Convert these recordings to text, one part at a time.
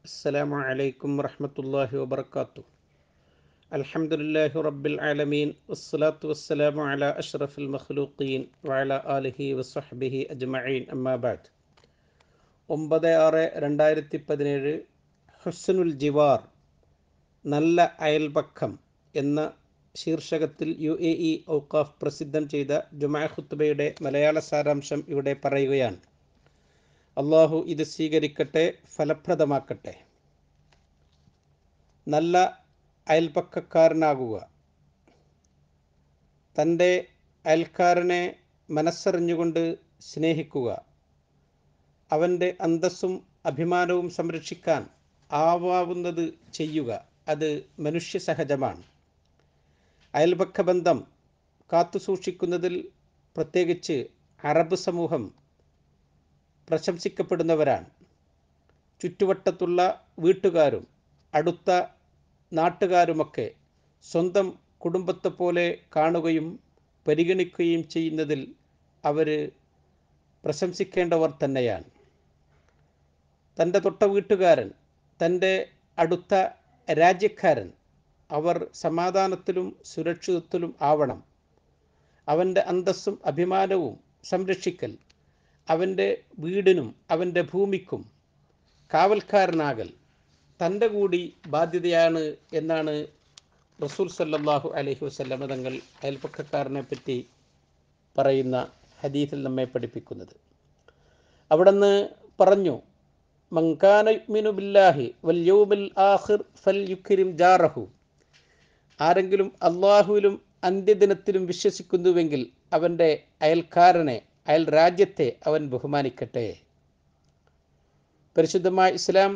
അസ്സലാമു അലൈക്കും വറഹ്മത്തുള്ളാഹി വബറകാതുഹു. അൽഹംദുലില്ലാഹി റബ്ബിൽ ആലമീൻ വസ്സലാത്തു വസ്സലാമു അലാ അഷ്റഫിൽ മഖ്ലൂഖീൻ വഅലാ ആലിഹി വസ്വഹ്ബിഹി അജ്മഈൻ അമ്മാ ബഅദ്. 9/6/2017 ഹുസ്നുൽ ജിവാർ, നല്ല അയൽപക്കം എന്ന ശീർഷകത്തിൽ UAE ഔഖാഫ് പ്രസിദ്ധം ചെയ്ത ജുമുഅ ഖുത്ബയുടെ മലയാള സാരാംശം ഇവിടെ പറയുകയാണ്. അള്ളാഹു ഇത് സ്വീകരിക്കട്ടെ, ഫലപ്രദമാക്കട്ടെ. നല്ല അയൽപക്കക്കാരനാകുക, തൻ്റെ അയൽക്കാരനെ മനസ്സറിഞ്ഞുകൊണ്ട് സ്നേഹിക്കുക, അവൻ്റെ അന്തസ്സും അഭിമാനവും സംരക്ഷിക്കാൻ ആവാവുന്നത് ചെയ്യുക, അത് മനുഷ്യ സഹജമാണ്. അയൽപക്ക ബന്ധം കാത്തുസൂക്ഷിക്കുന്നതിൽ പ്രത്യേകിച്ച് അറബ് സമൂഹം പ്രശംസിക്കപ്പെടുന്നവരാണ്. ചുറ്റുവട്ടത്തുള്ള വീട്ടുകാരും അടുത്ത നാട്ടുകാരുമൊക്കെ സ്വന്തം കുടുംബത്തെ പോലെ കാണുകയും പരിഗണിക്കുകയും ചെയ്യുന്നതിൽ അവർ പ്രശംസിക്കേണ്ടവർ തന്നെയാണ്. തൻ്റെ തൊട്ട വീട്ടുകാരൻ, തൻ്റെ അടുത്ത രാജ്യക്കാരൻ, അവർ സമാധാനത്തിലും സുരക്ഷിതത്വത്തിലും ആവണം. അവൻ്റെ അന്തസ്സും അഭിമാനവും സംരക്ഷിക്കൽ, അവൻ്റെ വീടിനും അവൻ്റെ ഭൂമിക്കും കാവൽക്കാരനാകൽ തൻ്റെ കൂടി ബാധ്യതയാണ് എന്നാണ് റസൂൽ സല്ലല്ലാഹു അലൈഹി വസല്ലം തങ്ങൾ അയൽപക്കക്കാരനെ പറ്റി പറയുന്ന ഹദീസിൽ നമ്മെ പഠിപ്പിക്കുന്നത്. അവിടുന്ന് പറഞ്ഞു, മൻ കാന യുഅ്മിനു ബില്ലാഹി വൽ യൗമിൽ ആഖിർ ഫൽയുക്രിം ജാറഹു. ആരെങ്കിലും അള്ളാഹുവിലും അന്ത്യദിനത്തിലും വിശ്വസിക്കുന്നുവെങ്കിൽ അവൻ്റെ അയൽക്കാരനെ, അയൽ രാജ്യത്തെ അവൻ ബഹുമാനിക്കട്ടെ. പരിശുദ്ധമായ ഇസ്ലാം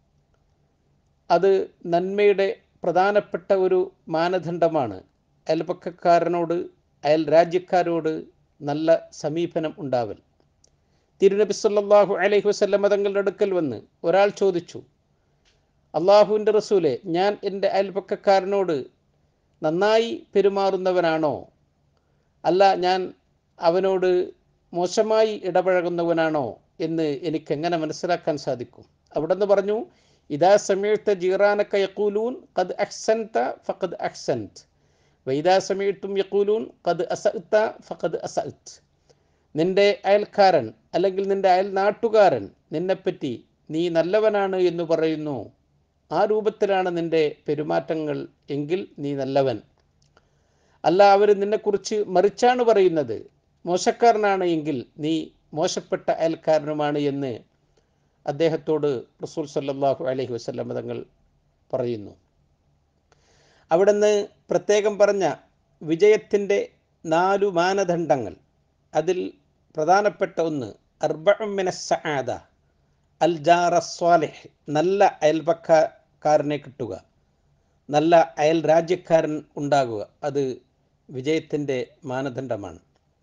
അത് നന്മയുടെ പ്രധാനപ്പെട്ട ഒരു മാനദണ്ഡമാണ്. അയൽപക്കക്കാരനോട്, അയൽ രാജ്യക്കാരോട് നല്ല സമീപനം ഉണ്ടാവൽ. തിരുനബി സല്ലല്ലാഹു അലൈഹി വസല്ലം തങ്ങളുടെ അടുക്കൽ വന്ന് ഒരാൾ ചോദിച്ചു, അള്ളാഹുവിൻ്റെ റസൂലെ, ഞാൻ എൻ്റെ അയൽപക്കക്കാരനോട് നന്നായി പെരുമാറുന്നവനാണോ, അല്ല ഞാൻ അവനോട് മോശമായി ഇടപഴകുന്നവനാണോ എന്ന് എനിക്കെങ്ങനെ മനസ്സിലാക്കാൻ സാധിക്കും? അവിടെന്ന് പറഞ്ഞു, ഇദാ സമീഅത ജീറാനക യഖൂലൂൻ ഖദ് അഹ്സൻത ഫഖദ് അഹ്സൻത് വഇദാ സമീഅതും യഖൂലൂൻ ഖദ് അസഅത ഫഖദ് അസഅത്. നിൻ്റെ അയൽക്കാരൻ അല്ലെങ്കിൽ നിൻ്റെ അയൽ നാട്ടുകാരൻ നിന്നെപ്പറ്റി നീ നല്ലവനാണ് എന്ന് പറയുന്നു, ആ രൂപത്തിലാണ് നിൻ്റെ പെരുമാറ്റങ്ങൾ എങ്കിൽ നീ നല്ലവൻ. അല്ല, അവർ നിന്നെക്കുറിച്ച് മറിച്ചാണ് പറയുന്നത്, മോശക്കാരനാണ് എങ്കിൽ നീ മോശപ്പെട്ട അയൽക്കാരനുമാണ് എന്ന് അദ്ദേഹത്തോട് റസൂൽ സല്ലല്ലാഹു അലൈഹി വസല്ലം തങ്ങൾ പറയുന്നു. അവിടുന്ന് പ്രത്യേകം പറഞ്ഞ വിജയത്തിൻ്റെ 4 മാനദണ്ഡങ്ങൾ, അതിൽ പ്രധാനപ്പെട്ട ഒന്ന് അർബഉ മിനസ് സആദ അൽ ജാറ സ്വാലിഹ്, നല്ല അയൽപക്കക്കാരനെ കിട്ടുക, നല്ല അയൽ രാജ്യക്കാരൻ ഉണ്ടാകുക, അത് വിജയത്തിൻ്റെ മാനദണ്ഡമാണ്.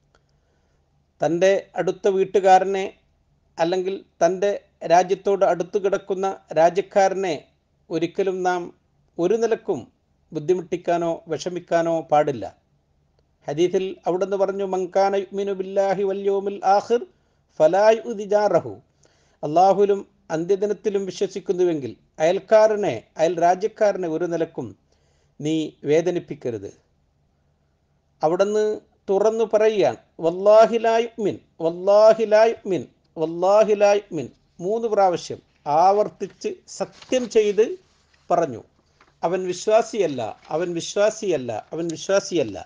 തൻ്റെ അടുത്ത വീട്ടുകാരനെ അല്ലെങ്കിൽ തൻ്റെ രാജ്യത്തോട് അടുത്തു കിടക്കുന്ന രാജ്യക്കാരനെ ഒരിക്കലും നാം ഒരു നിലക്കും ബുദ്ധിമുട്ടിക്കാനോ വിഷമിക്കാനോ പാടില്ല. ഹദീസിൽ അവിടുന്ന് പറഞ്ഞു, മൻ കാന യുഅ്മിനു ബില്ലാഹി വൽ യൗമിൽ ആഖിർ ഫലാ യുഅ്ദി ജാറഹു. അള്ളാഹുവിലും അന്ത്യദിനത്തിലും വിശ്വസിക്കുന്നുവെങ്കിൽ അയൽക്കാരനെ, അയൽ രാജ്യക്കാരനെ ഒരു നിലക്കും നീ വേദനിപ്പിക്കരുത്. അവിടുന്ന് തുറന്നു പറയുകയാണ്, വല്ലാഹി ലാ യുഅ്മിൻ, വല്ലാഹി ലാ യുഅ്മിൻ, വല്ലാഹി ലാ യുഅ്മിൻ 3 പ്രാവശ്യം ആവർത്തിച്ച് സത്യം ചെയ്ത് പറഞ്ഞു, അവൻ വിശ്വാസിയല്ല, അവൻ വിശ്വാസിയല്ല, അവൻ വിശ്വാസിയല്ല.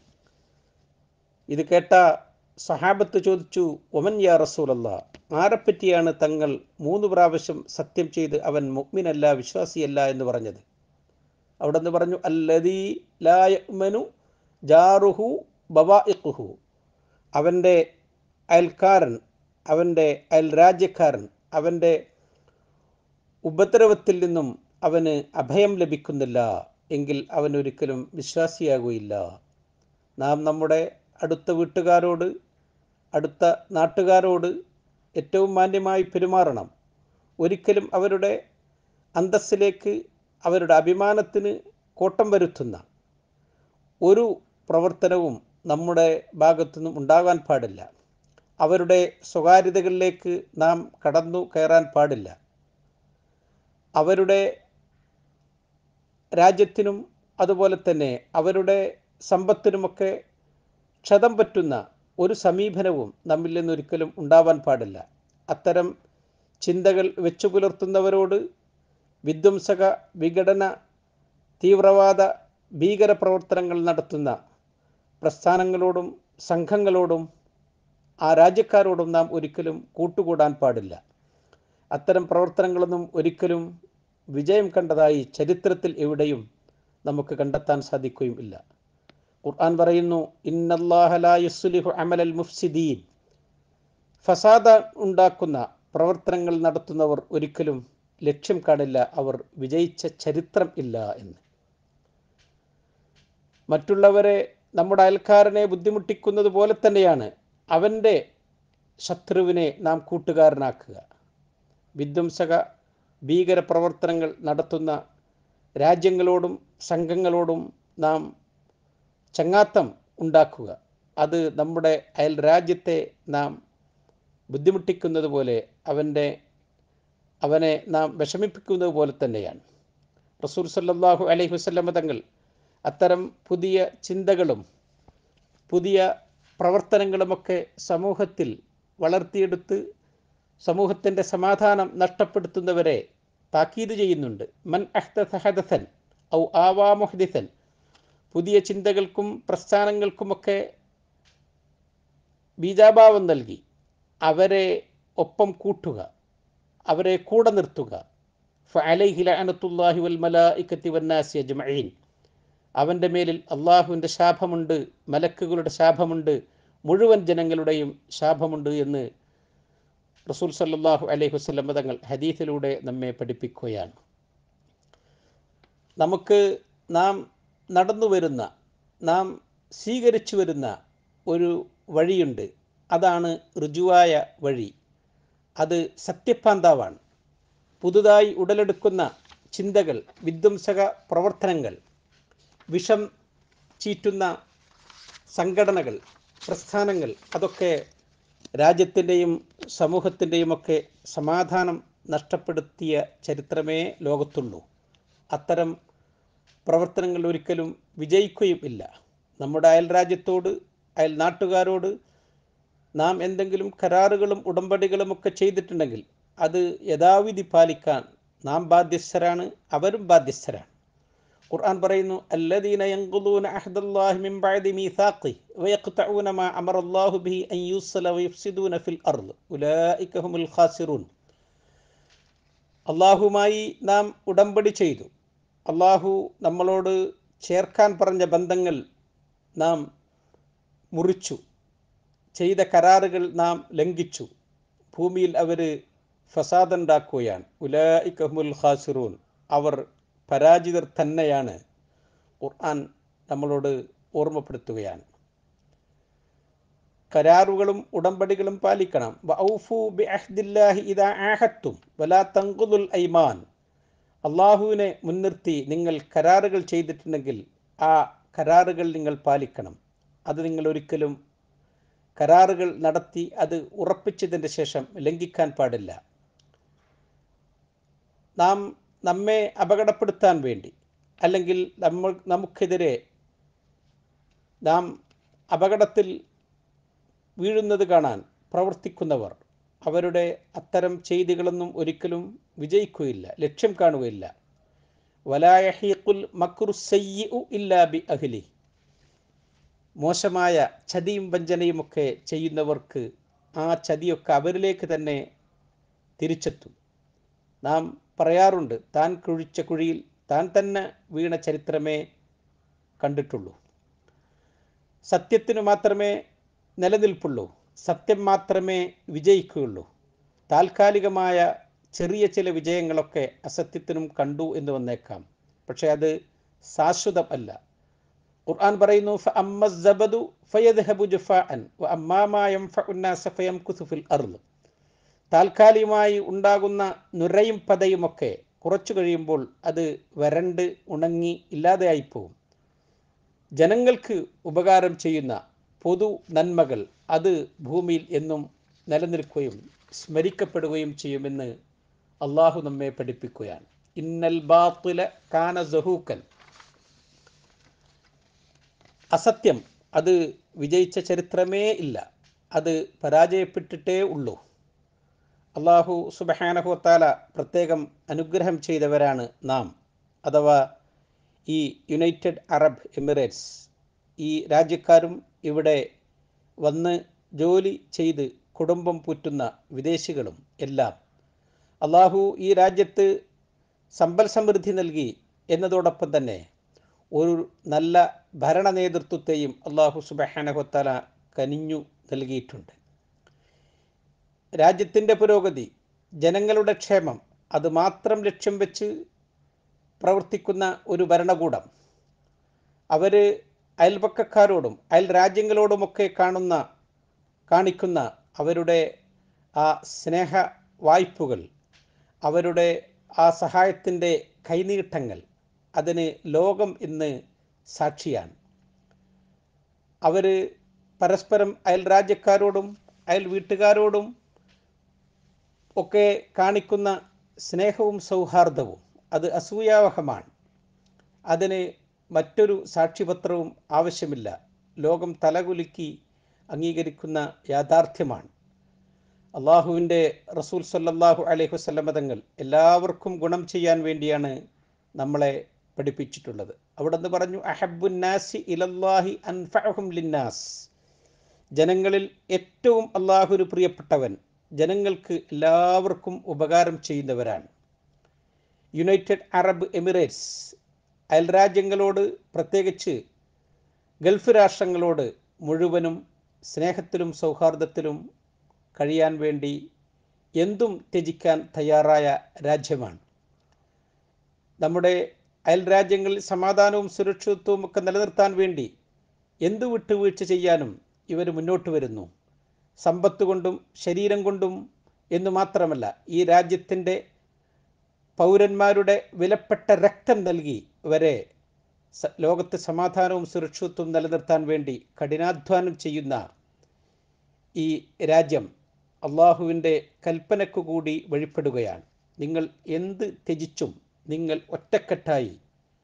ഇത് കേട്ട സഹാബത്ത് ചോദിച്ചു, ഒമൻ യാ റസൂലല്ലാഹ്, ആരെപ്പറ്റിയാണ് തങ്ങൾ 3 പ്രാവശ്യം സത്യം ചെയ്ത് അവൻ മുഅ്മിനല്ല, വിശ്വാസിയല്ല എന്ന് പറഞ്ഞത്? അവിടെന്ന് പറഞ്ഞു, അല്ലദീ ലാ യഅ്മനു ജാറുഹു ബവാഇഖുഹു. അവൻ്റെ അയൽക്കാരൻ, അവൻ്റെ അയൽ രാജ്യക്കാരൻ, അവൻ്റെ ഉപദ്രവത്തിൽ നിന്നും അവന് അഭയം ലഭിക്കുന്നില്ല എങ്കിൽ അവൻ ഒരിക്കലും വിശ്വാസിയാകുകയില്ല. നാം നമ്മുടെ അടുത്ത വീട്ടുകാരോട്, അടുത്ത നാട്ടുകാരോട് ഏറ്റവും മാന്യമായി പെരുമാറണം. ഒരിക്കലും അവരുടെ അന്തസ്സിലേക്ക്, അവരുടെ അഭിമാനത്തിന് കോട്ടം വരുത്തുന്ന ഒരു പ്രവർത്തനവും നമ്മുടെ ഭാഗത്തുനിന്നും ഉണ്ടാകാൻ പാടില്ല. അവരുടെ സ്വകാര്യതകളിലേക്ക് നാം കടന്നു കയറാൻ പാടില്ല. അവരുടെ രാജ്യത്തിനും അതുപോലെ തന്നെ അവരുടെ സമ്പത്തിനുമൊക്കെ ക്ഷതം പറ്റുന്ന ഒരു സമീപനവും നമ്മിൽ നിന്നൊരിക്കലും ഉണ്ടാവാൻ പാടില്ല. അത്തരം ചിന്തകൾ വെച്ചു പുലർത്തുന്നവരോട് വിധ്വംസക, വിഘടന, തീവ്രവാദ, ഭീകരപ്രവർത്തനങ്ങൾ നടത്തുന്ന പ്രസ്ഥാനങ്ങളോടും സംഘങ്ങളോടും ആ രാജ്യക്കാരോടും നാം ഒരിക്കലും കൂട്ടുകൂടാൻ പാടില്ല. അത്തരം പ്രവർത്തനങ്ങളൊന്നും ഒരിക്കലും വിജയം കണ്ടതായി ചരിത്രത്തിൽ എവിടെയും നമുക്ക് കണ്ടെത്താൻ സാധിക്കുകയും ഇല്ല. ഖുർആൻ പറയുന്നു, ഇന്നല്ലാഹ ലാ യുസ്ലിഹു അമലൽ മുഫ്സിദീൻ, ഫസാദ ഉണ്ടാക്കുന്ന പ്രവർത്തനങ്ങൾ നടത്തുന്നവർ ഒരിക്കലും ലക്ഷ്യം കാണില്ല, അവർ വിജയിച്ച ചരിത്രം ഇല്ല എന്ന്. മറ്റുള്ളവരെ, നമ്മുടെ അയൽക്കാരനെ ബുദ്ധിമുട്ടിക്കുന്നത് പോലെ തന്നെയാണ് അവൻ്റെ ശത്രുവിനെ നാം കൂട്ടുകാരനാക്കുക. വിധ്വംസക, ഭീകര പ്രവർത്തനങ്ങൾ നടത്തുന്ന രാജ്യങ്ങളോടും സംഘങ്ങളോടും നാം ചങ്ങാത്തം ഉണ്ടാക്കുക. അത് നമ്മുടെ അയൽ രാജ്യത്തെ നാം ബുദ്ധിമുട്ടിക്കുന്നത് പോലെ, അവനെ നാം വിഷമിപ്പിക്കുന്നത് പോലെ തന്നെയാണ്. റസൂൽ സല്ലല്ലാഹു അലൈഹി വസല്ലമ തങ്ങൾ അത്തരം പുതിയ ചിന്തകളും പുതിയ പ്രവർത്തനങ്ങളുമൊക്കെ സമൂഹത്തിൽ വളർത്തിയെടുത്ത് സമൂഹത്തിൻ്റെ സമാധാനം നഷ്ടപ്പെടുത്തുന്നവരെ താക്കീത് ചെയ്യുന്നുണ്ട്. മൻ അഹ്ദഥ ഹദസൻ ഔ ആവാ മുഹ്ദിസൻ, പുതിയ ചിന്തകൾക്കും പ്രസ്ഥാനങ്ങൾക്കുമൊക്കെ ബീജാഭാവം നൽകി അവരെ ഒപ്പം കൂട്ടുക, അവരെ കൂടെ നിർത്തുക. ഫഅലൈഹി ലഅനത്തുല്ലാഹി വൽ മലായികത്തി വന്നാസി അജ്മഈൻ, അവൻ്റെ മേലിൽ അള്ളാഹുവിൻ്റെ ശാപമുണ്ട്, മലക്കുകളുടെ ശാപമുണ്ട്, മുഴുവൻ ജനങ്ങളുടെയും ശാപമുണ്ട് എന്ന് റസൂൽ സല്ലല്ലാഹു അലൈഹി വസല്ലം തങ്ങൾ ഹദീസിലൂടെ നമ്മെ പഠിപ്പിക്കുകയാണ്. നാം നടന്നു വരുന്ന, നാം സ്വീകരിച്ചു വരുന്ന ഒരു വഴിയുണ്ട്. അതാണ് ഋജുവായ വഴി. അത് സത്യപ്പാന്താവാണ്. പുതുതായി ഉടലെടുക്കുന്ന ചിന്തകൾ, വിധ്വംസക പ്രവർത്തനങ്ങൾ, വിഷം ചീറ്റുന്ന സംഘടനകൾ, പ്രസ്ഥാനങ്ങൾ, അതൊക്കെ രാജ്യത്തിൻ്റെയും സമൂഹത്തിൻ്റെയുമൊക്കെ സമാധാനം നഷ്ടപ്പെടുത്തിയ ചരിത്രമേ ലോകത്തുള്ളൂ. അത്തരം പ്രവർത്തനങ്ങൾ ഒരിക്കലും വിജയിക്കുകയും ഇല്ല. നമ്മുടെ അയൽ രാജ്യത്തോട്, അയൽ നാട്ടുകാരോട് നാം എന്തെങ്കിലും കരാറുകളും ഉടമ്പടികളുമൊക്കെ ചെയ്തിട്ടുണ്ടെങ്കിൽ അത് യഥാവിധി പാലിക്കാൻ നാം ബാധ്യസ്ഥരാണ്, അവരും ബാധ്യസ്ഥരാണ്. ഖുർആൻ പറയുന്നു, അല്ലദീന യൻഖുദൂന അഹ്ദല്ലാഹി മിൻ ബഅദി മീസാഖിഹി വയഖ്തഊന മാ അമറല്ലാഹു ബിഹി അൻ യുസ്ല വയഫ്സിദൂന ഫിൽ അർദ് ഉലൈക ഹുമുൽ ഖാസിറൂൻ. അള്ളാഹുമായി നാം ഉടമ്പടി ചെയ്തു, അള്ളാഹു നമ്മളോട് ചേർക്കാൻ പറഞ്ഞ ബന്ധങ്ങൾ നാം മുറിച്ചു, ചെയ്ത കരാറുകൾ നാം ലംഘിച്ചു, ഭൂമിയിൽ അവർ ഫസാദുണ്ടാക്കുകയാണ്. ഉലൈക ഹുമുൽ ഖാസിറൂൻ, അവർ പരാജിതർ തന്നെയാണ്. ഖുർആൻ നമ്മളോട് ഓർമ്മപ്പെടുത്തുകയാണ്. കരാറുകളും ഉടമ്പടികളും പാലിക്കണം. വഔഫു ബിഅഹ്ദില്ലാഹി ഇദാ ആഹദ്തും വലാ തൻഖുദുൽ ഐമാൻ, അള്ളാഹുവിനെ മുൻനിർത്തി നിങ്ങൾ കരാറുകൾ ചെയ്തിട്ടുണ്ടെങ്കിൽ ആ കരാറുകൾ നിങ്ങൾ പാലിക്കണം. അത് നിങ്ങൾ ഒരിക്കലും കരാറുകൾ നടത്തി അത് ഉറപ്പിച്ചതിൻ്റെ ശേഷം ലംഘിക്കാൻ പാടില്ല. നമ്മെ അപകടപ്പെടുത്താൻ വേണ്ടി, അല്ലെങ്കിൽ നമുക്കെതിരെ നാം അപകടത്തിൽ വീഴുന്നത് കാണാൻ പ്രവർത്തിക്കുന്നവർ, അവരുടെ അത്തരം ചെയ്തികളൊന്നും ഒരിക്കലും വിജയിക്കുകയില്ല, ലക്ഷ്യം കാണുകയില്ല. വലാ യഹീഖുൽ മക്റു സയ്യിഉ ഇല്ലാ ബി അഹ്ലി, മോശമായ ചതിയും വഞ്ചനയുമൊക്കെ ചെയ്യുന്നവർക്ക് ആ ചതിയൊക്കെ അവരിലേക്ക് തന്നെ തിരിച്ചെത്തും. നാം പറയാറുണ്ട്, താൻ കുഴിച്ച കുഴിയിൽ താൻ തന്നെ വീണ ചരിത്രമേ കണ്ടിട്ടുള്ളൂ. സത്യത്തിന് മാത്രമേ നിലനിൽപ്പുള്ളൂ, സത്യം മാത്രമേ വിജയിക്കുകയുള്ളൂ. താൽക്കാലികമായ ചെറിയ ചില വിജയങ്ങളൊക്കെ അസത്യത്തിനും കണ്ടു എന്ന് വന്നേക്കാം, പക്ഷേ അത് ശാശ്വതം അല്ല. ഖുർആൻ പറയുന്നു, ഫഅമ്മ الزبد فيذهب جفاء وأما ما ينفع الناس فيمكث في الأرض. താൽക്കാലികമായി ഉണ്ടാകുന്ന നുരയും പതയുമൊക്കെ കുറച്ചു കഴിയുമ്പോൾ അത് വരണ്ട് ഉണങ്ങി ഇല്ലാതെയായിപ്പോവും. ജനങ്ങൾക്ക് ഉപകാരം ചെയ്യുന്ന പൊതു നന്മകൾ അത് ഭൂമിയിൽ എന്നും നിലനിൽക്കുകയും സ്മരിക്കപ്പെടുകയും ചെയ്യുമെന്ന് അള്ളാഹു നമ്മെ പഠിപ്പിക്കുകയാണ്. ഇന്നൽ ബാത്തില കാന സഹൂക്കൻ. അസത്യം അത് വിജയിച്ച ചരിത്രമേ ഇല്ല, അത് പരാജയപ്പെട്ടിട്ടേ ഉള്ളൂ. അള്ളാഹു സുബ്ഹാനഹു വ തആല പ്രത്യേകം അനുഗ്രഹം ചെയ്തവരാണ് നാം, അഥവാ ഈ യുണൈറ്റഡ് അറബ് എമിറേറ്റ്സ്. ഈ രാജ്യക്കാരും ഇവിടെ വന്ന് ജോലി ചെയ്ത് കുടുംബം പോറ്റുന്ന വിദേശികളും എല്ലാം. അള്ളാഹു ഈ രാജ്യത്ത് സമ്പൽ സമൃദ്ധി നൽകി എന്നതോടൊപ്പം തന്നെ ഒരു നല്ല ഭരണ നേതൃത്വത്തെയും അള്ളാഹു സുബ്ഹാനഹു വ തആല കനിഞ്ഞു നൽകിയിട്ടുണ്ട്. രാജ്യത്തിൻ്റെ പുരോഗതി, ജനങ്ങളുടെ ക്ഷേമം, അത് മാത്രം ലക്ഷ്യം വെച്ച് പ്രവർത്തിക്കുന്ന ഒരു ഭരണകൂടം, അവർ അയൽപക്കക്കാരോടും അയൽ രാജ്യങ്ങളോടുമൊക്കെ കാണിക്കുന്ന അവരുടെ ആ സ്നേഹ വായ്പകൾ, അവരുടെ ആ സഹായത്തിൻ്റെ കൈനീട്ടങ്ങൾ, അതിന് ലോകം ഇന്ന് സാക്ഷിയാണ്. അവർ പരസ്പരം അയൽ രാജ്യക്കാരോടും അയൽ വീട്ടുകാരോടും ഒക്കെ കാണിക്കുന്ന സ്നേഹവും സൗഹാർദ്ദവും അത് അസൂയാവഹമാണ്. അതിന് മറ്റൊരു സാക്ഷ്യപത്രവും ആവശ്യമില്ല. ലോകം തലകുലുക്കി അംഗീകരിക്കുന്ന യാഥാർത്ഥ്യമാണ്. അള്ളാഹുവിൻ്റെ റസൂൽ സല്ലല്ലാഹു അലൈഹി വസല്ലം തങ്ങൾ എല്ലാവർക്കും ഗുണം ചെയ്യാൻ വേണ്ടിയാണ് നമ്മളെ പഠിപ്പിച്ചിട്ടുള്ളത്. അവിടെ നിന്ന് പറഞ്ഞു, അഹബ്ബുൻ നാസി ഇലല്ലാഹി അൻഫഅഹും ലിന്നാസ്. ജനങ്ങളിൽ ഏറ്റവും അള്ളാഹുവിന് പ്രിയപ്പെട്ടവൻ ജനങ്ങൾക്ക് എല്ലാവർക്കും ഉപകാരം ചെയ്യുന്നവരാണ്. യുണൈറ്റഡ് അറബ് എമിറേറ്റ്സ് അയൽരാജ്യങ്ങളോട്, പ്രത്യേകിച്ച് ഗൾഫ് രാഷ്ട്രങ്ങളോട് മുഴുവനും സ്നേഹത്തിലും സൗഹാർദ്ദത്തിലും കഴിയാൻ വേണ്ടി എന്തും ത്യജിക്കാൻ തയ്യാറായ രാജ്യമാണ്. നമ്മുടെ അയൽ രാജ്യങ്ങളിൽ സമാധാനവും സുരക്ഷിതത്വവും ഒക്കെ നിലനിർത്താൻ വേണ്ടി എന്തു വിട്ടുവീഴ്ച ചെയ്യാനും ഇവർ മുന്നോട്ട് വരുന്നു. സമ്പത്ത് കൊണ്ടും ശരീരം കൊണ്ടും എന്നു മാത്രമല്ല, ഈ രാജ്യത്തിൻ്റെ പൗരന്മാരുടെ വിലപ്പെട്ട രക്തം നൽകി വരെ ലോകത്ത് സമാധാനവും സുരക്ഷിതത്വവും നിലനിർത്താൻ വേണ്ടി കഠിനാധ്വാനം ചെയ്യുന്ന ഈ രാജ്യം അള്ളാഹുവിൻ്റെ കൽപ്പനയ്ക്കു കൂടി വഴിപ്പെടുകയാണ്. നിങ്ങൾ എന്ത് ത്യജിച്ചും നിങ്ങൾ ഒറ്റക്കെട്ടായി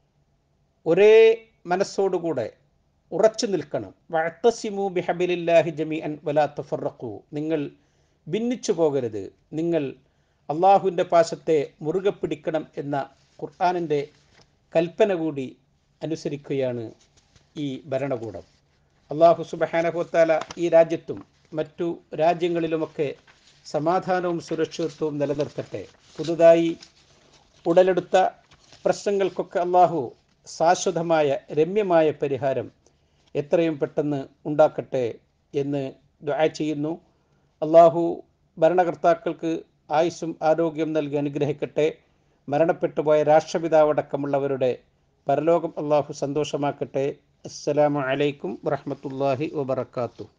ഒരേ മനസ്സോടുകൂടെ ഉറച്ചു നിൽക്കണം. വഅ്തസിമു ബിഹബിലില്ലാഹി ജമീഅൻ വലാ തഫറഖു. നിങ്ങൾ ഭിന്നിച്ചു പോകരുത്, നിങ്ങൾ അള്ളാഹുവിൻ്റെ പാശത്തെ മുറുകെ പിടിക്കണം എന്ന ഖുർആനിൻ്റെ കൽപ്പന കൂടി അനുസരിക്കുകയാണ് ഈ ഭരണകൂടം. അള്ളാഹു സുബ്ഹാനഹു വ തആല ഈ രാജ്യത്തും മറ്റു രാജ്യങ്ങളിലുമൊക്കെ സമാധാനവും സുരക്ഷിതത്വവും നിലനിർത്തട്ടെ. പുതുതായി ഉടലെടുത്ത പ്രശ്നങ്ങൾക്കൊക്കെ അള്ളാഹു ശാശ്വതമായ രമ്യമായ പരിഹാരം എത്രയും പെട്ടെന്ന് ഉണ്ടാക്കട്ടെ എന്ന് ദുആ ചെയ്യുന്നു. അള്ളാഹു ഭരണകർത്താക്കൾക്ക് ആയുസ്സും ആരോഗ്യം നൽകി അനുഗ്രഹിക്കട്ടെ. മരണപ്പെട്ടുപോയ രാഷ്ട്രപിതാവടക്കമുള്ളവരുടെ പരലോകം അള്ളാഹു സന്തോഷമാക്കട്ടെ. അസ്സലാമു അലൈക്കും വറഹ്മത്തുള്ളാഹി വബറകാതുഹു.